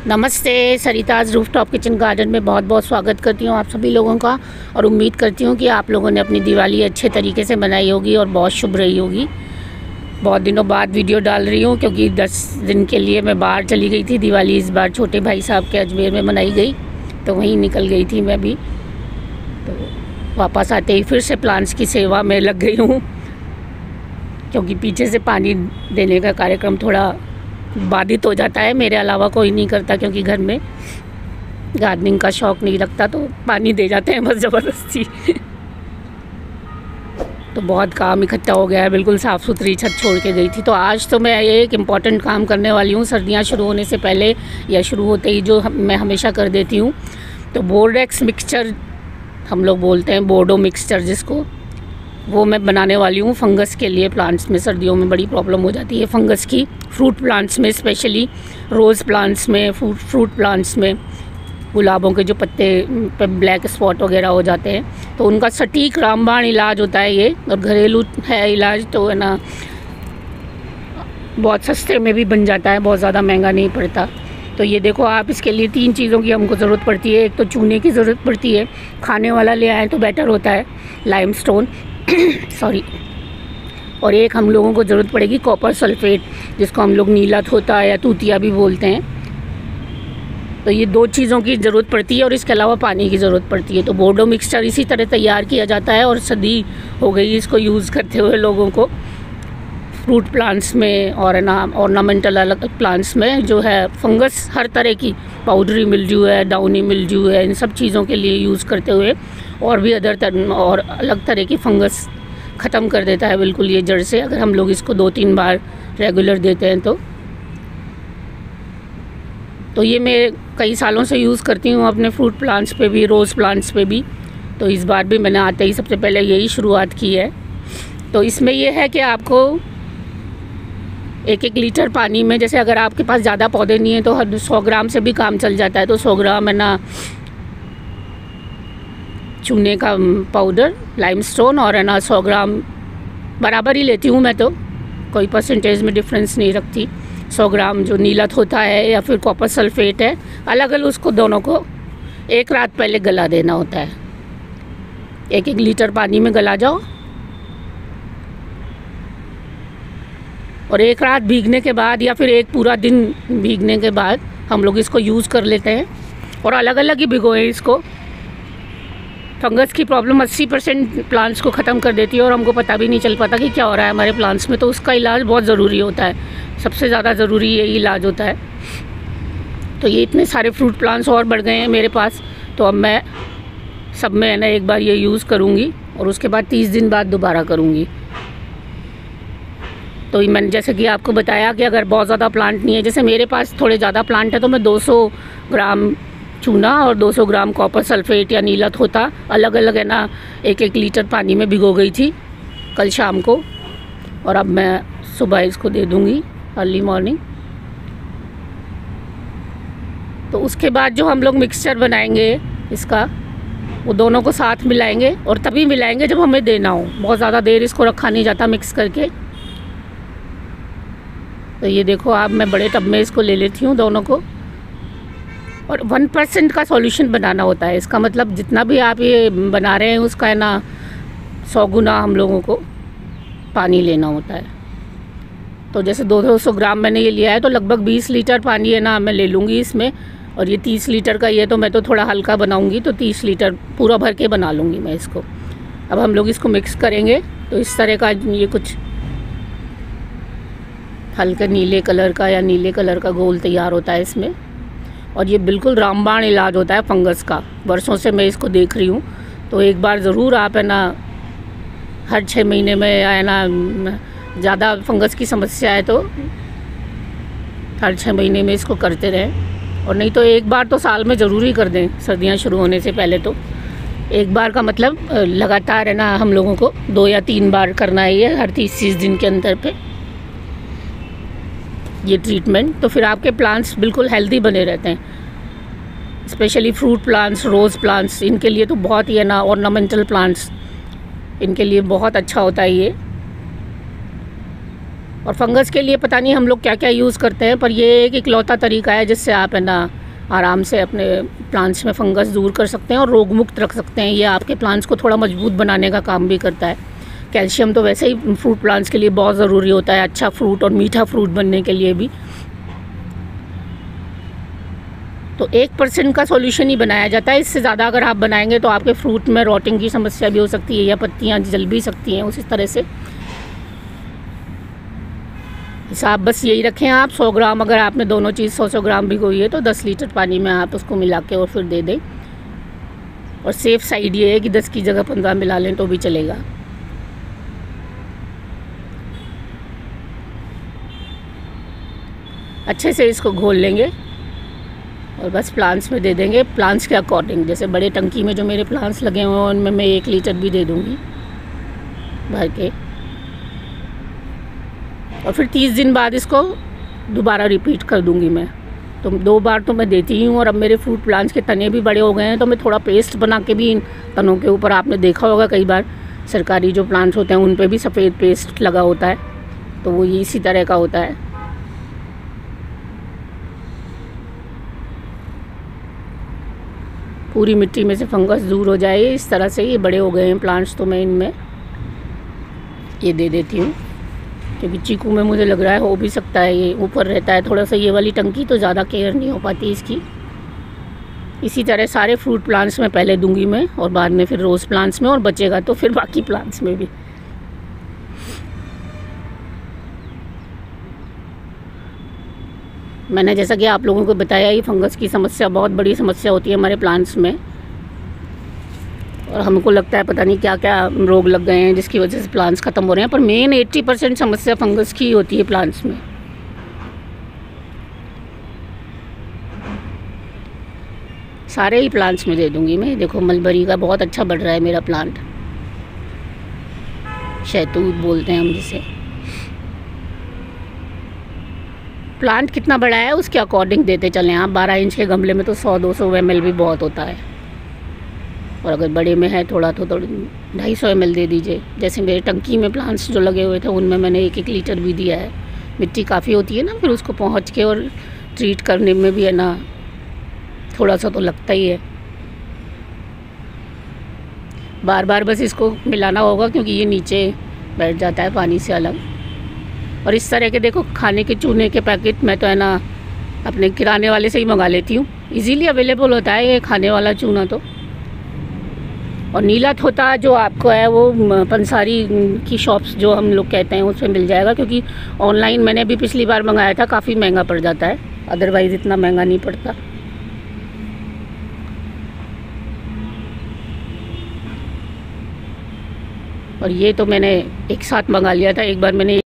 नमस्ते, Sarita's rooftop kitchen garden में बहुत बहुत स्वागत करती हूँ आप सभी लोगों का। और उम्मीद करती हूँ कि आप लोगों ने अपनी दिवाली अच्छे तरीके से मनाई होगी और बहुत शुभ रही होगी। बहुत दिनों बाद वीडियो डाल रही हूँ क्योंकि 10 दिन के लिए मैं बाहर चली गई थी। दिवाली इस बार छोटे भाई साहब के अजमेर में मनाई गई, तो वहीं निकल गई थी मैं भी। तो वापस आते ही फिर से प्लांट्स की सेवा में लग गई हूँ, क्योंकि पीछे से पानी देने का कार्यक्रम थोड़ा बाधित हो जाता है। मेरे अलावा कोई नहीं करता, क्योंकि घर में गार्डनिंग का शौक़ नहीं रखता, तो पानी दे जाते हैं बस ज़बरदस्ती। तो बहुत काम इकट्ठा हो गया है, बिल्कुल साफ़ सुथरी छत छोड़ के गई थी। तो आज तो मैं एक इम्पॉर्टेंट काम करने वाली हूँ, सर्दियाँ शुरू होने से पहले या शुरू होते ही, जो मैं हमेशा कर देती हूँ। तो बोर्डेक्स मिक्सचर हम लोग बोलते हैं, बोर्डो मिक्सचर जिसको, वो मैं बनाने वाली हूँ फंगस के लिए। प्लांट्स में सर्दियों में बड़ी प्रॉब्लम हो जाती है फंगस की, फ्रूट प्लांट्स में स्पेशली, रोज़ प्लांट्स में, फ्रूट प्लांट्स में, गुलाबों के जो पत्ते पे ब्लैक स्पॉट वगैरह हो जाते हैं, तो उनका सटीक रामबाण इलाज होता है ये। और घरेलू है इलाज, तो है ना, बहुत सस्ते में भी बन जाता है, बहुत ज़्यादा महंगा नहीं पड़ता। तो ये देखो आप, इसके लिए 3 चीज़ों की हमको ज़रूरत पड़ती है। एक तो चूने की ज़रूरत पड़ती है, खाने वाला ले आएँ तो बेटर होता है, लाइमस्टोन सॉरी। और एक हम लोगों को ज़रूरत पड़ेगी कॉपर सल्फेट, जिसको हम लोग नीला थोता या तूतिया भी बोलते हैं। तो ये 2 चीज़ों की ज़रूरत पड़ती है, और इसके अलावा पानी की ज़रूरत पड़ती है। तो बोर्डो मिक्सचर इसी तरह तैयार किया जाता है, और सदी हो गई इसको यूज़ करते हुए लोगों को, फ्रूट प्लांट्स में और ना ऑर्नामेंटल अलग प्लांट्स में जो है फंगस हर तरह की, पाउडरी मिल्ड्यू है, डाउनी मिल्ड्यू है, इन सब चीज़ों के लिए यूज़ करते हुए, और भी और अलग तरह की फंगस ख़त्म कर देता है बिल्कुल ये जड़ से, अगर हम लोग इसको 2-3 बार रेगुलर देते हैं तो ये मैं कई सालों से यूज़ करती हूँ अपने फ्रूट प्लांट्स पे भी, रोज़ प्लांट्स पे भी। तो इस बार भी मैंने आते ही सबसे पहले यही शुरुआत की है। तो इसमें यह है कि आपको 1-1 लीटर पानी में, जैसे अगर आपके पास ज़्यादा पौधे नहीं हैं तो 100 ग्राम से भी काम चल जाता है। तो 100 ग्राम है ना चूने का पाउडर, लाइमस्टोन, और है ना 100 ग्राम बराबर ही लेती हूँ मैं, तो कोई परसेंटेज में डिफरेंस नहीं रखती। 100 ग्राम जो नीला होता है या फिर कॉपर सल्फेट है, अलग अलग उसको दोनों को 1 रात पहले गला देना होता है। 1-1 लीटर पानी में गला जाओ, और 1 रात भीगने के बाद या फिर 1 पूरा दिन भीगने के बाद हम लोग इसको यूज़ कर लेते हैं। और अलग अलग ही भिगोएं इसको। फंगस की प्रॉब्लम 80% प्लांट्स को ख़त्म कर देती है, और हमको पता भी नहीं चल पाता कि क्या हो रहा है हमारे प्लांट्स में। तो उसका इलाज बहुत ज़रूरी होता है, सबसे ज़्यादा ज़रूरी यही इलाज होता है। तो ये इतने सारे फ्रूट प्लांट्स और बढ़ गए हैं मेरे पास, तो अब मैं सब में है ना एक बार ये यूज़ करूँगी, और उसके बाद 30 दिन बाद दोबारा करूँगी। तो मैंने जैसे कि आपको बताया कि अगर बहुत ज़्यादा प्लांट नहीं है, जैसे मेरे पास थोड़े ज़्यादा प्लांट है, तो मैं 200 ग्राम चूना और 200 ग्राम कॉपर सल्फेट या नीला थोता अलग अलग है ना 1-1 लीटर पानी में भिगो गई थी कल शाम को, और अब मैं सुबह इसको दे दूँगी अर्ली मॉर्निंग। तो उसके बाद जो हम लोग मिक्सचर बनाएंगे इसका, वो दोनों को साथ मिलाएंगे, और तभी मिलाएंगे जब हमें देना हो। बहुत ज़्यादा देर इसको रखा नहीं जाता मिक्स करके। तो ये देखो आप, मैं बड़े टब में इसको ले लेती हूँ दोनों को, और 1% का सॉल्यूशन बनाना होता है। इसका मतलब जितना भी आप ये बना रहे हैं उसका है ना 100 गुना हम लोगों को पानी लेना होता है। तो जैसे 200 ग्राम मैंने ये लिया है, तो लगभग 20 लीटर पानी है ना मैं ले लूँगी इसमें। और ये 30 लीटर का ये, तो मैं तो थोड़ा हल्का बनाऊँगी, तो 30 लीटर पूरा भर के बना लूँगी मैं इसको। अब हम लोग इसको मिक्स करेंगे। तो इस तरह का ये कुछ हल्के नीले कलर का या नीले कलर का घोल तैयार होता है इसमें, और ये बिल्कुल रामबाण इलाज होता है फंगस का। वर्षों से मैं इसको देख रही हूँ। तो एक बार ज़रूर आप है ना हर 6 महीने में है ना, ज़्यादा फंगस की समस्या है तो हर 6 महीने में इसको करते रहें, और नहीं तो एक बार तो साल में ज़रूर ही कर दें सर्दियाँ शुरू होने से पहले। तो एक बार का मतलब लगातार है ना हम लोगों को 2 या 3 बार करना है ये, हर 30 दिन के अंतर पे ये ट्रीटमेंट। तो फिर आपके प्लांट्स बिल्कुल हेल्दी बने रहते हैं, specially fruit plants, rose plants, इनके लिए तो बहुत ही है ना, ऑर्नामेंटल प्लांट्स, इनके लिए बहुत अच्छा होता है ये। और फंगस के लिए पता नहीं हम लोग क्या क्या यूज़ करते हैं, पर ये एक इकलौता तरीका है जिससे आप है ना आराम से अपने प्लांट्स में फंगस दूर कर सकते हैं और रोग मुक्त रख सकते हैं। ये आपके प्लांट्स को थोड़ा मजबूत बनाने का काम भी करता है। कैल्शियम तो वैसे ही फ्रूट प्लांट्स के लिए बहुत ज़रूरी होता है, अच्छा फ्रूट और मीठा फ्रूट बनने के लिए भी। तो 1% का सॉल्यूशन ही बनाया जाता है, इससे ज़्यादा अगर आप बनाएंगे तो आपके फ्रूट में रॉटिंग की समस्या भी हो सकती है या पत्तियाँ जल भी सकती हैं। उसी तरह से हिसाब बस यही रखें आप, 100 ग्राम अगर आपने दोनों चीज़ 100 ग्राम भिगोई है तो 10 लीटर पानी में आप उसको मिला के और फिर दे दें। और सेफ़ साइड ये है कि 10 की जगह 15 मिला लें तो भी चलेगा। अच्छे से इसको घोल लेंगे और बस प्लांट्स में दे देंगे, प्लांट्स के अकॉर्डिंग। जैसे बड़े टंकी में जो मेरे प्लांट्स लगे हुए हैं उनमें मैं 1 लीटर भी दे दूँगी भर के। और फिर 30 दिन बाद इसको दोबारा रिपीट कर दूँगी मैं। तो 2 बार तो मैं देती ही हूँ। और अब मेरे फ्रूट प्लांट्स के तने भी बड़े हो गए हैं तो मैं थोड़ा पेस्ट बना के भी इन तनों के ऊपर, आपने देखा होगा कई बार सरकारी जो प्लांट्स होते हैं उन पे भी सफ़ेद पेस्ट लगा होता है, तो वो ये इसी तरह का होता है। पूरी मिट्टी में से फंगस दूर हो जाए इस तरह से। ये बड़े हो गए हैं प्लांट्स तो मैं इनमें ये दे देती हूँ, क्योंकि चीकू में मुझे लग रहा है हो भी सकता है ये ऊपर रहता है थोड़ा सा। ये वाली टंकी तो ज़्यादा केयर नहीं हो पाती इसकी। इसी तरह सारे फ्रूट प्लांट्स में पहले दूंगी मैं और बाद में फिर रोज़ प्लांट्स में, और बचेगा तो फिर बाकी प्लांट्स में भी। मैंने जैसा कि आप लोगों को बताया, ये फंगस की समस्या बहुत बड़ी समस्या होती है हमारे प्लांट्स में। और हमको लगता है पता नहीं क्या क्या रोग लग गए हैं जिसकी वजह से प्लांट्स ख़त्म हो रहे हैं, पर मेन 80% समस्या फंगस की होती है प्लांट्स में। सारे ही प्लांट्स में दे दूंगी मैं। देखो मलबरी का बहुत अच्छा बढ़ रहा है मेरा प्लांट, शहतूत बोलते हैं हम जिसे। प्लांट कितना बड़ा है उसके अकॉर्डिंग देते चलें आप। 12 इंच के गमले में तो 100-200 ml भी बहुत होता है, और अगर बड़े में है थोड़ा तो 250 ml दे दीजिए। जैसे मेरे टंकी में प्लांट्स जो लगे हुए थे उनमें मैंने 1-1 लीटर भी दिया है। मिट्टी काफ़ी होती है ना, फिर उसको पहुँच के और ट्रीट करने में भी है ना थोड़ा सा तो लगता ही है। बार बार बस इसको मिलाना होगा क्योंकि ये नीचे बैठ जाता है पानी से अलग। और इस तरह के देखो खाने के चूने के पैकेट मैं तो है ना अपने किराने वाले से ही मंगा लेती हूँ, इजीली अवेलेबल होता है ये खाने वाला चूना तो। और नीला थोता जो आपको है वो पंसारी की शॉप्स जो हम लोग कहते हैं उसमें मिल जाएगा, क्योंकि ऑनलाइन मैंने अभी पिछली बार मंगाया था, काफ़ी महंगा पड़ जाता है, अदरवाइज़ इतना महंगा नहीं पड़ता। और ये तो मैंने एक साथ मंगा लिया था, एक बार मैंने